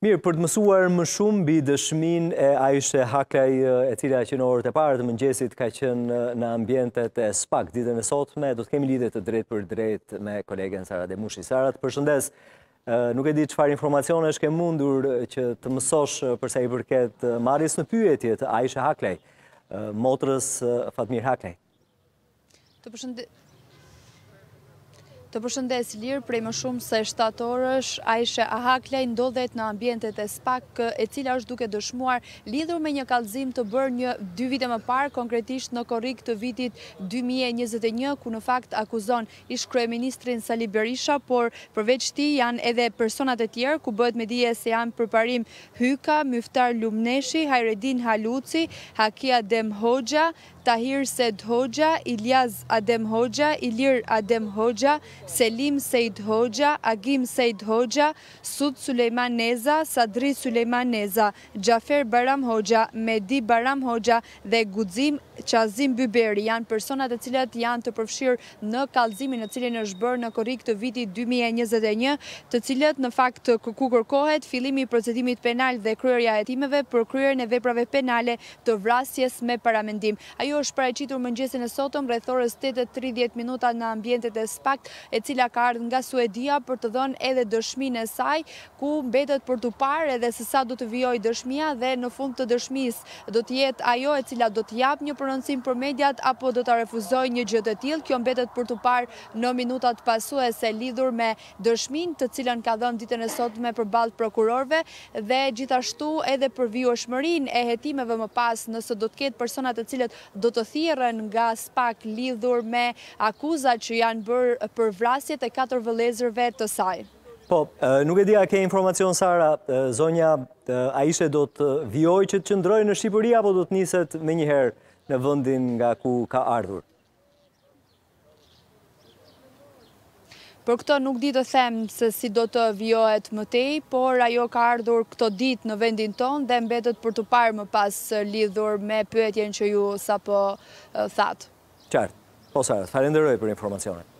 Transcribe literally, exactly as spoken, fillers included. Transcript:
Mirë, për të mësuar më shumë mbi dëshminë e Aishe Haklaj, e cila që në orët e parë të mëngjesit ka qenë në ambientet e SPAK, ditën e sotme, do të kemi lidhje të drejt për drejt me kolegen Sara Demushi. Sara, të përshëndes, nuk e di çfarë informacionesh ke mundur që të mësosh përsa i përket marrjes në pyetje të Aishe Haklaj, motrës Fatmir Haklaj. Të përshëndes Të përshëndes Lirë, prej më shumë se shtatë orësh, Aishe Haklaj ndodhet në ambientet e SPAK, e cila është duke dëshmuar lidhur me një kallëzim të bërë një dy vite më parë, konkretisht në korrik të vitit dy mijë e njëzet e një, ku në fakt akuzon ish kryeministrin Sali Berisha, por përveç ti janë edhe personat e tjerë, ku bëhet me dije se janë përparim Hyka, Myftar Lumneshi, Hajredin Haluci, Hakia Adem Hoxha, Tahir Sed Hoxha, Ilyaz Adem Hoxha, Ilir Adem Hoxha, Selim Sejt Hoxha, Agim Sejt Hoxha, Sud Sulejman Neza, Sadri Sulejman Neza, Gjafer Baram Hoxha, Medi Baram Hoxha dhe Guxim Qazim Byberi janë personat e cilat janë të përfshirë në kallëzimin në cilin është bërë në korrik të vitit dy mijë e njëzet e një, të cilët në fakt ku kërkohet fillimi i procedimit penal dhe kryerja e hetimeve për kryerjen e veprave penale të vrasjes me paramendim. Ajo është paraqitur mëngjesin e sotëm rreth orës tetë e tridhjetë minuta në ambientet e SPAK, e cila ka ardhur nga Suedia për të dhënë edhe dëshminë e saj, ku mbetet për të parë edhe se sa do të vijojë dëshmia dhe në fund të dëshmisë do të jetë ajo e cila do të japë një prononcim për mediat apo do ta refuzojë një gjë të tillë. Kjo mbetet për të parë në minutat pasuese lidhur me dëshminë të cilën ka dhënë ditën e sotme përballë prokurorëve dhe gjithashtu edhe për vijshmërinë e hetimeve më pas, nëse do të ketë persona të cilët do të thirrën nga SPAK lidhur me akuzat që janë bërë për vrasjet e katër vëllezërve të saj. Po, nuk e di a ke informacion, Sara, zonja Aishe do të vijojë që të qëndrojë në Shqipëri apo do të niset menjëherë në vendin nga ku ka ardhur? Për këto nuk di të them se si do të vijohet më tej, por ajo ka ardhur këto ditë në vendin tonë dhe mbetet për të parë më pas lidhur me pyetjen që ju sapo thatë. Qartë. Po, Sara, falenderoj për informacionet.